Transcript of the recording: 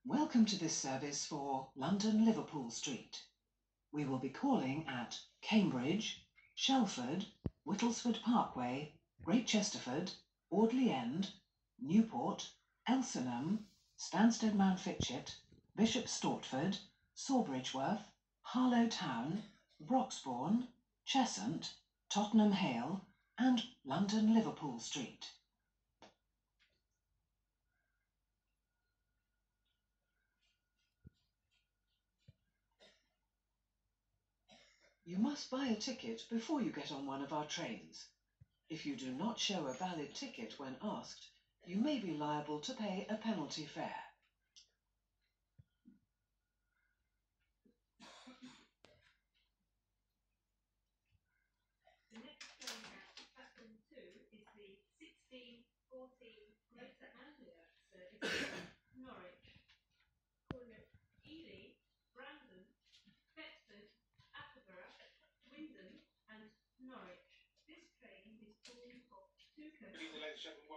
Welcome to this service for London Liverpool Street. We will be calling at Cambridge, Shelford, Whittlesford Parkway, Great Chesterford, Audley End, Newport, Elsenham, Stansted Mount Fitchett, Bishop Stortford, Sawbridgeworth, Harlow Town, Broxbourne, Cheshunt, Tottenham Hale, and London Liverpool Street. You must buy a ticket before you get on one of our trains. If you do not show a valid ticket when asked, you may be liable to pay a penalty fare. The next train at platform 2 is the 1614 Greater Anglia service to Norwich, calling at Ely, Brandon, Thetford, Attleborough, Wyndham and Norwich. This train is calling for two coaches.